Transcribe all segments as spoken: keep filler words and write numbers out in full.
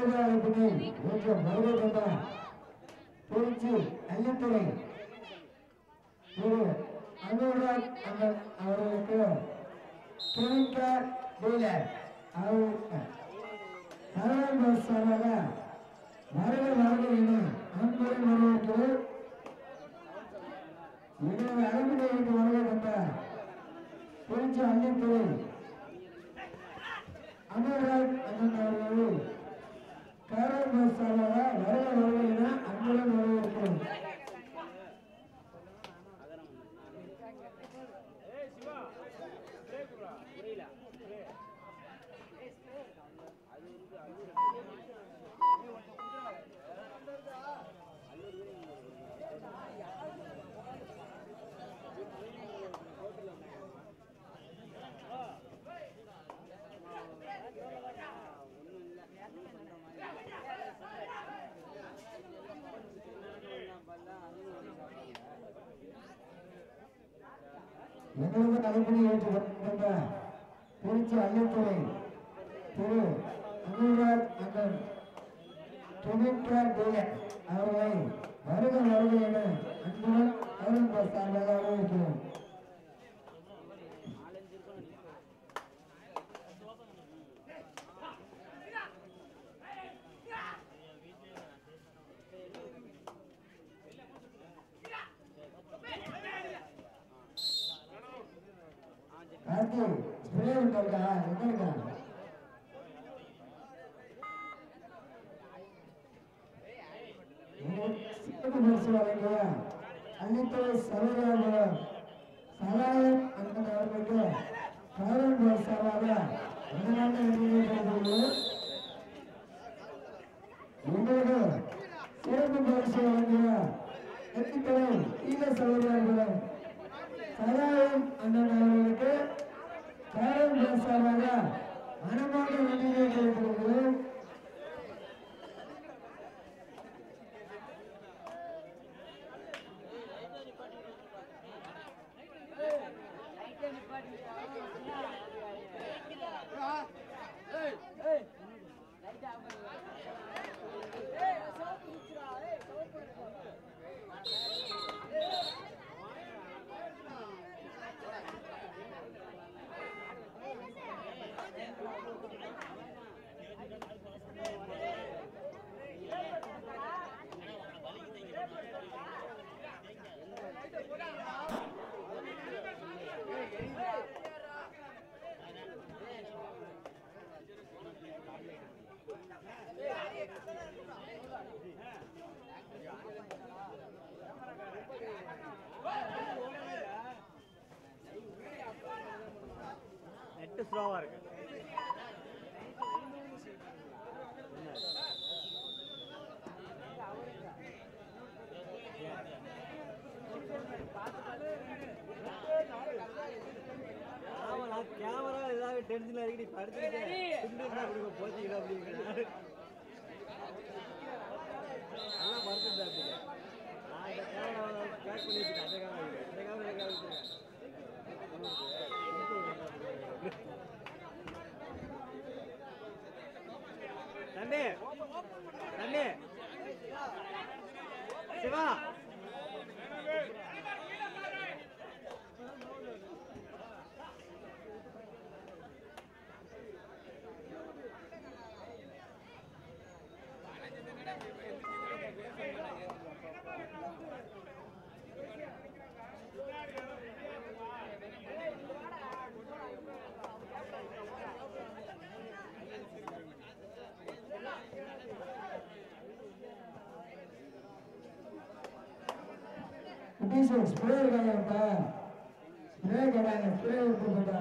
சமுதாயத்தினை ஏற்ற வருகை கொண்ட திருச்சி அள்ளித்துறை திரு அனுராக் அண்ணன் அவர்களுக்கு கிளினிக்கர் டீலர் அவர்களுக்கு சார்பாக வருகை வருகை என அன்புடன் வரவேற்று இதனை அழைப்பினை என்று வருகை கொண்ட திருச்சி அள்ளித்துறை அனுராக் அண்ணன் அவர்கள் காரல் சார்பாக வருகை வருகை என அன்புடன் வரவேற்கிறோம். எங்களுக்கு தலைப்பணி ஏற்றுக்கொண்ட திருச்சி அள்ளித்துறை திரு அனுராக் அண்ணன் கிளினிக்கர் டீலர் அவர்களை வருக வருக என அன்புடன் அருள் சார்பாக வரவேற்கிறோம். கார்த்தி ஸ்ப்ரே இருக்கா எங்க இருக்கா சிறப்பு பரிசு வழங்கிய அள்ளித்துறை சரோஜாபுரம் சலாயம் அண்ணன் அவர்களுக்கு காரல் சார்பாக எங்களுக்கு சிறப்பு பரிசு வழங்கிய அள்ளித்துறை ஈழ சரோஜாபுரம் சலாயம் அண்ணன் அவர்களுக்கு காரல் சார்பாக மனமாக நன்றியை தெரிவித்துள்ளோம். நெட் ஸ்லோவா இருக்கு. கேமரா ஏதாவது டென்ஷன்ல இருக்கு, நீ படுத்துக்கிட்டு போச்சுக்கிட அப்படிங்கிற நல்லா படுத்துட்டு அப்படி நான் இந்த கேமரா பேக் பண்ணி வச்சுட்டேன். அந்த கேமரா இந்த கேமரா நன்றி நன்றி சிவா ஸ்ப்ரே இருக்காங்க ஸ்ப்ரே கேட்டாங்க ஸ்ப்ரே கொடுத்துட்டா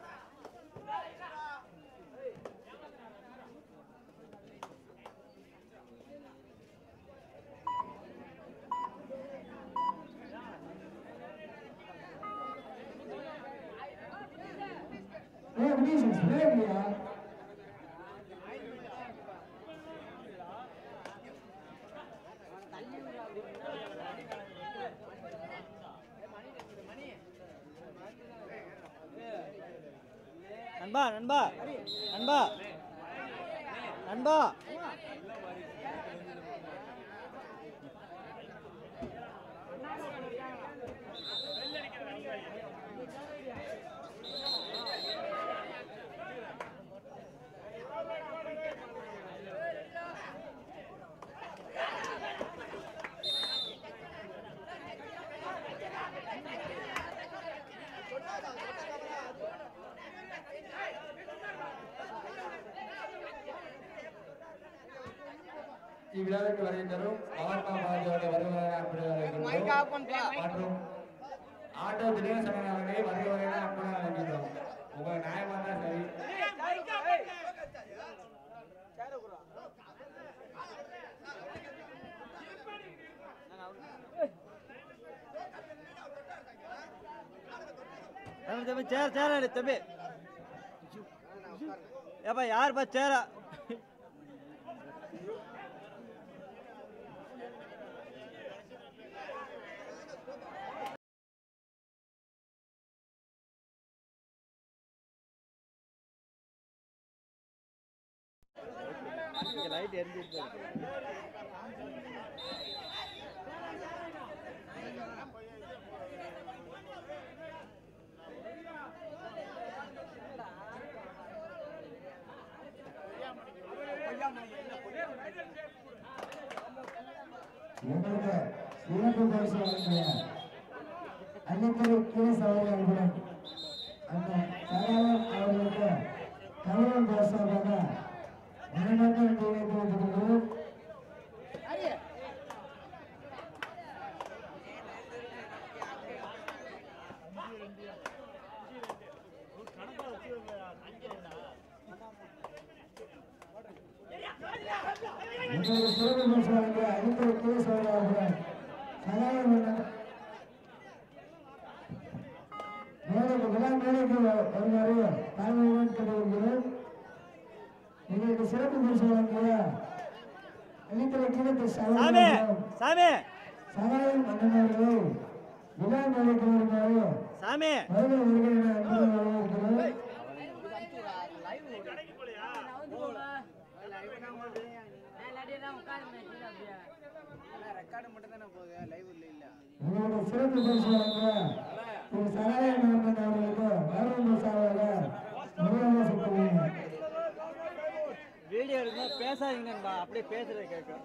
ஸ்ப்ரே இல்லையா நண்பா நண்பா நண்பா நண்பா இவ்விழாவிற்கு வருகை தரும் மகாத்மா பாரதியோட வருவாய் மற்றும் ஆட்டோ திடீர் சமயங்களை வருகை வருகிற அன்புடன் அழைக்கின்றோம். உங்க நியாயமா தான் சரி. தம்பி சேர் சேர் அடி தம்பி ஏப்பா யாருப்பா சேரா லைட் எரிஞ்சிட்டு எங்களுக்கு சிறப்பு பரிசு வழங்கிய அன்னைக்கு கீழே சவாரி அனுப்பினேன் அந்த சகாயம் அவர்களுக்கு கௌரவம் பேசுவதாக மனமார்ந்த நன்றியை தெரிவித்துக் உங்களுக்கு சிறப்பு பரிசு வழங்கிய அனைத்து கீழே சவாரி அவர்கள் சகாயம் மேலும் விழா மேலைக்கு வருமாறு தாழ்மையுடன் கேட்டுக்கொள்கிறேன். எங்களுக்கு சிறப்பு பரிசு வழங்கிய அளித்தலை கீழத்தை சகாயம் அண்ணனவர்களை விழா மேலைக்கு வருமாறு சாமி வருகை வருகை என அன்புடன் வரவேற்கிறோம். உங்களுடைய சிறப்பு பரிசு வழங்கிய திரு சகாயம் அண்ணன் அவர்களுக்கு கௌரவ பரிசாக வீடியோ எடுக்க பேசாதீங்கன்பா அப்படியே பேசுறது கேட்கும்.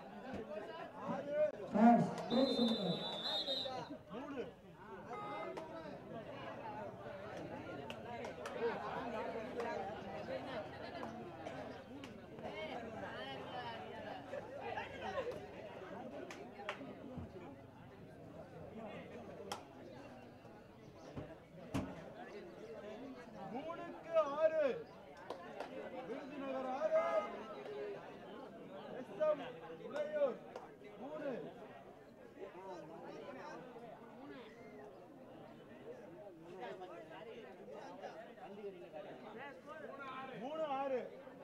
மூணு ஆறு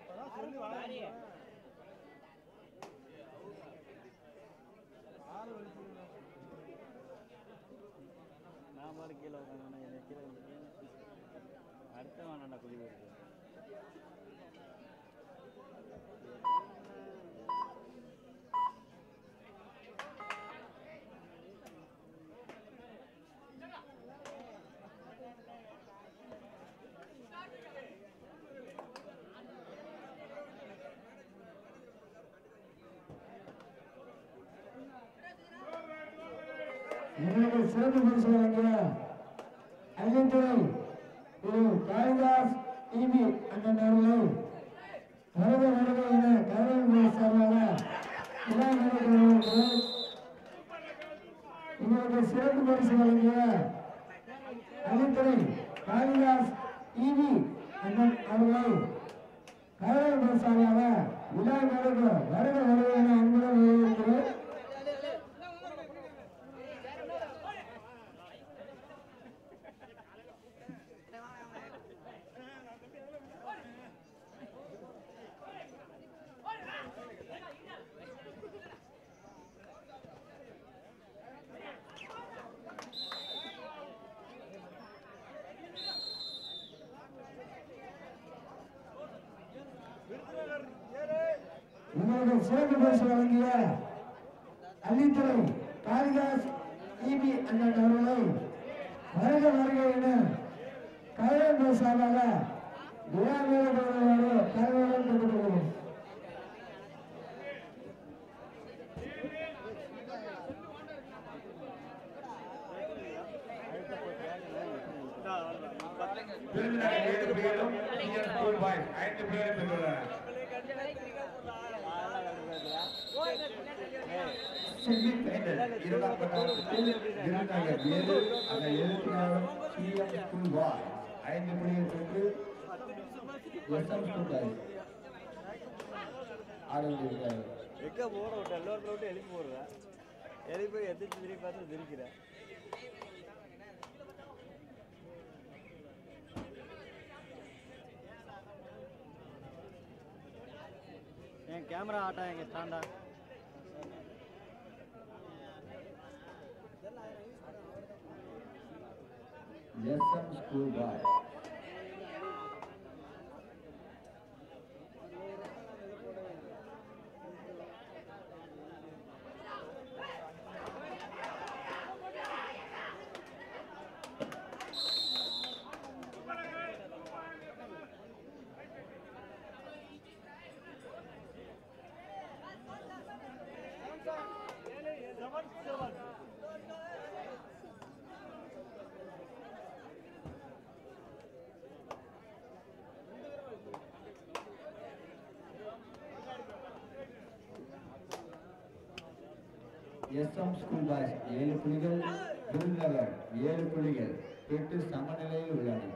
நான் பாரு கீழே உட்காந்து கீழே அடுத்த வேணாண்டா குடி இருக்கு. எங்களுக்கு சிறப்பு பரிசு வழங்கிய அகிலத்துறை திரு காளிதாஸ் டிபி அண்ணன் அவர்களை வருக வருக என கௌரவ சார்பாக விழா நடக்கிறது. எங்களுக்கு சிறப்பு பரிசு வழங்கிய அகிலத்துறை காளிதாஸ் டிபி அண்ணன் அவர்களை கௌரவ சார்பாக விழா நடக்க வருக வருக என அன்புடன் வரவேற்கிறோம். விருதுநகர் ஏழு உங்களுக்கு சிறப்பு பரிசு வழங்கிய அள்ளித்துறை காளிதாஸ் இபி அண்ணன் அவர்களை வருக வருக என கலைஞர் சார்பாக விழா வீரர்களோடு கலைஞர்கள் கொடுக்கிறோம். விருதுநகர் ஏழு புள்ளிகளும் டிஎன் ஸ்கூல் பாய்ஸ் ஐந்து புள்ளிகளும் பெற்றுள்ளனர். செமிஃபைனல் இரண்டாம் கட்டத்தில் விருதுநகர் ஏழு அந்த எழுபத்தினாலும் டிஎம் ஸ்கூல் பாய்ஸ் ஐந்து புள்ளிகள் பெற்று எஸ்எம் ஸ்கூல் பாய்ஸ் ஆடுகிறார்கள். எங்க போட விட்டு எல்லோரும் விட்டு எழுப்பி போடுறேன். எழுப்பி போய் எதிர்த்து திரும்பி பார்த்து திரிக்கிறேன். என் கேமரா ஆட்டா எங்க ஸ்டாண்டா SM school boys SM school boys ஏழு புள்ளிகள் விருதுநகர் ஏழு புள்ளிகள் பெற்று சமநிலையில் உள்ளன.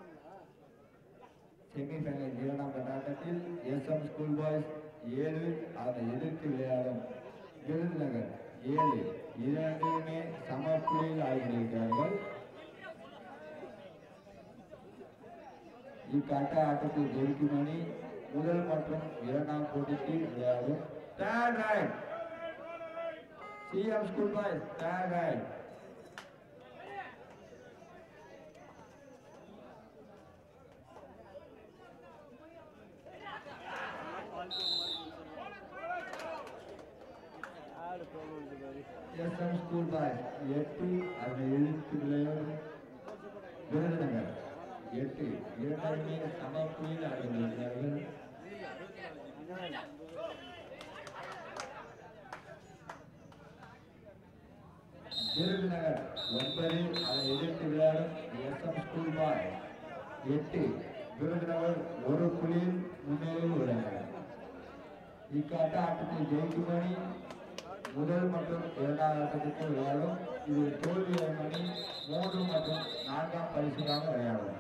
செமிஃபைனல் இரண்டாம் கட்ட ஆட்டத்தில் எஸ்எம் ஸ்கூல் பாய்ஸ் ஏழு அதை எதிர்த்து விளையாடும் விருதுநகர் ஏழு இரண்டுமே சம புள்ளியில் ஆகியிருக்கிறார்கள். இக்கட்ட ஆட்டத்தில் ஜெயிக்கும் அணி முதல் மற்றும் இரண்டாம் போட்டிக்கு விளையாடும். Third right. C M School Boys, third right. S M School Boys, எட்டு அதை எழுத்து விளையாடும் விருதுநகர் எட்டு இரண்டுமே சம புள்ளியில் ஆடுகிறார்கள். விருதுநகர் ஒன்பது அதை எதிர்த்து விளையாடும் எஸ்எம் ஸ்கூல் பாய் எட்டு விருதுநகர் ஒரு புள்ளியில் முன்னிலையில் உள்ளனர். இக்காட்ட ஆட்டத்தில் ஜெயிக்கும் அணி முதல் மற்றும் இரண்டாவது ஆட்டத்திற்கு விளையாடும். இது தோல்வி அணி மூன்று மற்றும் நான்காம் பரிசுக்காக விளையாடும்.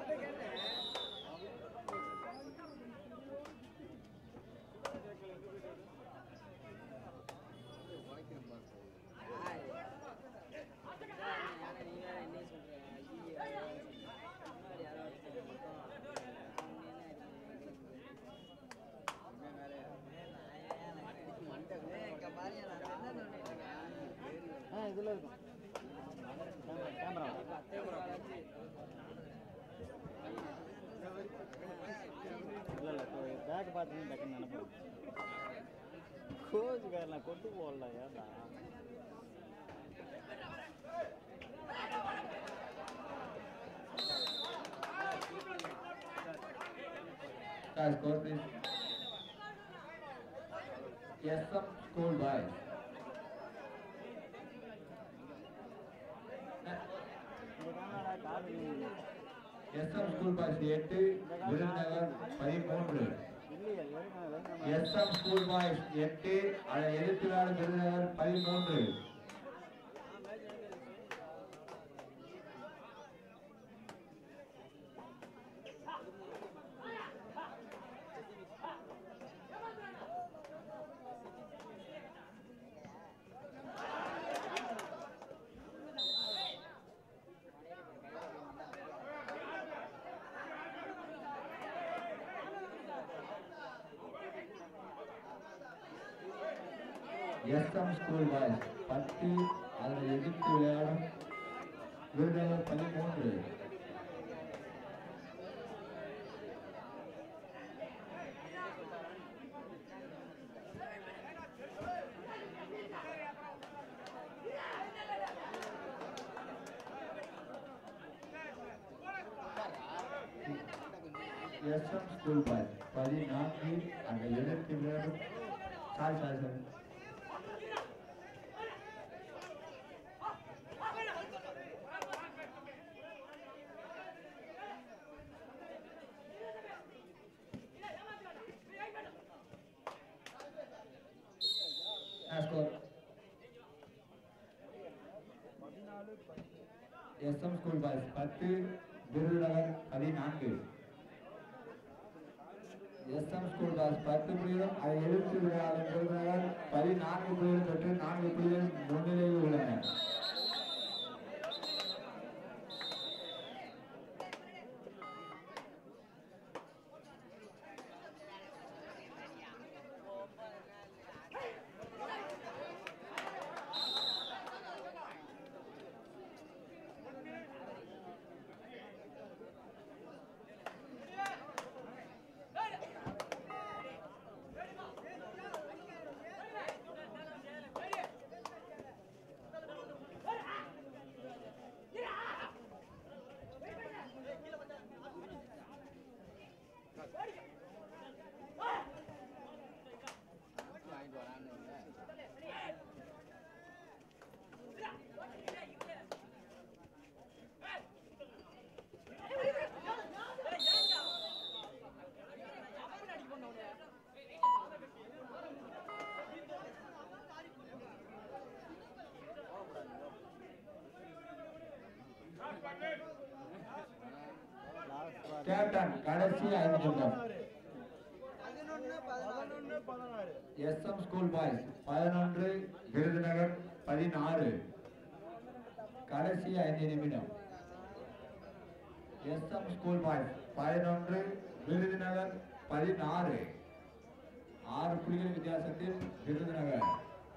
இதுல இருக்கும் கேமரா இல்ல இல்ல பேக் பார்த்து டக்குன்னு நினைப்பேன். கோச்சுக்காரலாம் கொட்டு போடல ஏதா Score please. S M School Boys. S M School Boys எட்டு விருதுநகர் பதிமூன்று. S M School Boys எட்டு அதை எதிர்த்து விளையாடும் விருதுநகர் பதிமூன்று. S M School Boys பத்து அதை எதிர்த்து விளையாடும் விருதுநகர் பதிமூன்று. எஸ்எம் ஸ்கூல் பாய்ஸ் பதினான்கு அந்த எதிர்த்து விளையாடும் sorry sorry sorry SM school boys பத்து விருதுநகர் பதினான்கு எஸ்எம் ஸ்கூல் பாய்ஸ் பத்து புள்ளிகளும் அதை எதிர்த்து விளையாடும் விருதுநகர் பதினான்கு புள்ளிகள் பெற்று நான்கு புள்ளிகள் முன்னிலையில் உள்ளன. கேப்டன் கடைசி ஐந்து நிமிடம். எஸ்எம் ஸ்கூல் பாய்ஸ் பதினொன்று விருதுநகர் பதினாறு கடைசி ஐந்து நிமிடம். எஸ்எம் ஸ்கூல் பாய்ஸ் பதினொன்று விருதுநகர் பதினாறு ஆறு புள்ளிகள் வித்தியாசத்தில் விருதுநகர்.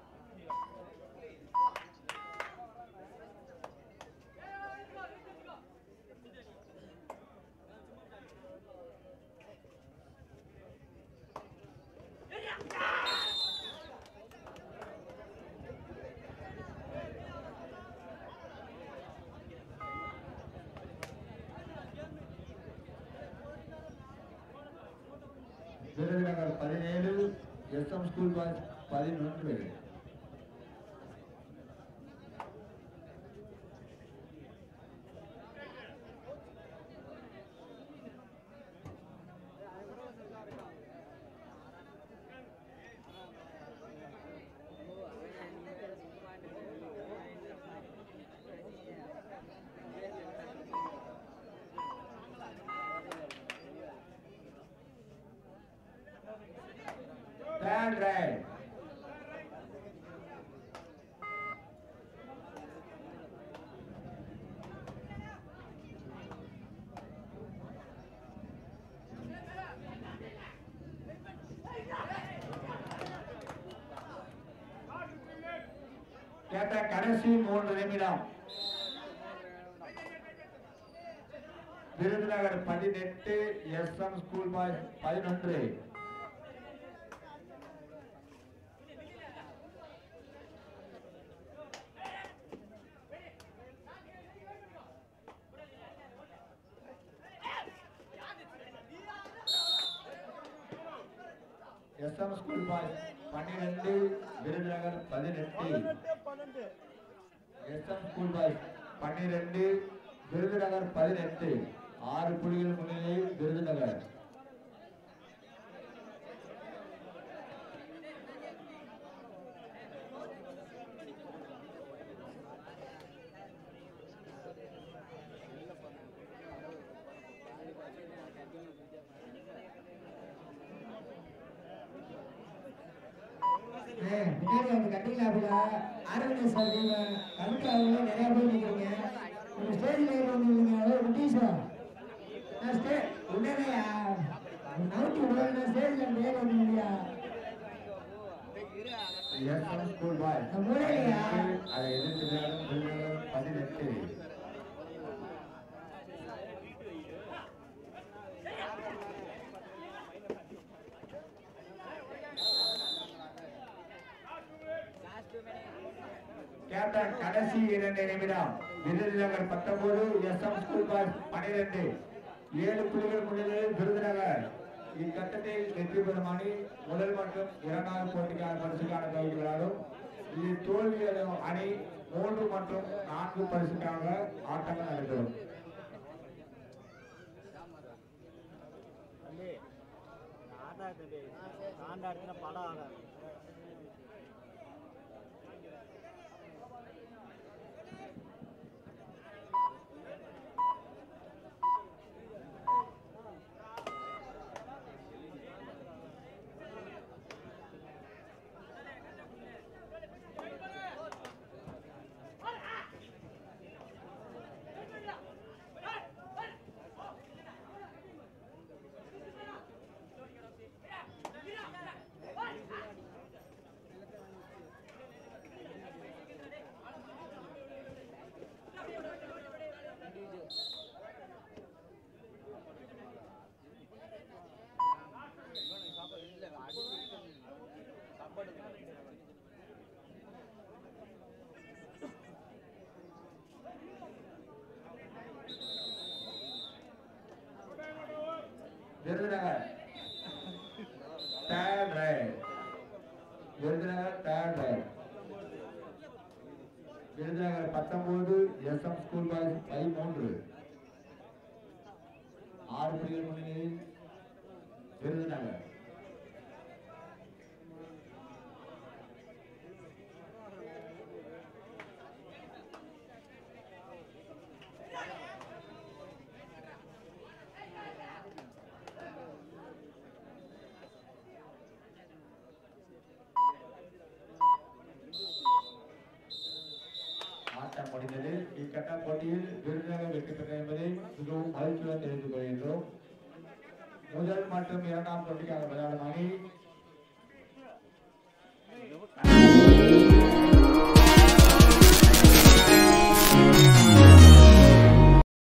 விருதுநகர் பதினேழு எஸ்எம் ஸ்கூல் பாய்ஸ் பதினொன்று. Stand right. கேப்டன் கடைசி மூன்று நிமிடம். விருதுநகர் பதினெட்டு எஸ்எம் ஸ்கூல் பாய்ஸ் பதினொன்று. எஸ்எம் ஸ்கூல் பாய்ஸ் பன்னிரண்டு விருதுநகர் பதினெட்டு. எஸ்எம் ஸ்கூல் பாய்ஸ் பன்னிரண்டு விருதுநகர் பதினெட்டு ஆறு புள்ளிகள் முன்னிலையில் விருதுநகர். கட்டிங்களா ஆரோக்கிய சார் கமிட்டியாளர்கள நிறைய பேர் நிற்கிறீங்க. ஒரு ஸ்டேஜில் வந்து குட்டீஸா நான் ஸ்டே உடனேயா நவுட்டி விடுவாங்க ஸ்டேஜில் பேர் வந்து முடியா ஸ்கூல் பாய் மூலையா அதை எதிர்த்து பதினெட்டு. கேப்டன் கடைசி இரண்டு நிமிடம். விருதுநகர் பத்தொன்பது எஸ்எம் ஸ்கூல் பாய்ஸ் பன்னிரண்டு. ஏழு புள்ளிகள் முன்னிலையில் விருதுநகர் இக்கட்டத்தில் வெற்றி பெறும் அணி முதல் மற்றும் இரண்டாவது போட்டிக்கான பரிசுக்கான தகுதி விளையாடும். இது தோல்வி அடையும் அணி மூன்று மற்றும் நான்கு பரிசுக்காக ஆட்டங்கள் நடைபெறும். படம் ஆக Virudhunagar third right Virudhunagar third right Virudhunagar பத்தொன்பது எஸ் எம் ஸ்கூல் பாய்ஸ் பதிமூன்று ஆறு புள்ளிகள் முன்னிலையில் விருதுநகர். ஆட்டம் முடிந்தது. இக்கட்ட போட்டியில் விருதுநகர் வெற்றி பெற்ற என்பதை மிகவும் மகிழ்ச்சியுடன் தெரிந்து கொள்கின்றோம். முதல் மற்றும் இரண்டாம் போட்டிக்காக விளையாடும் அணி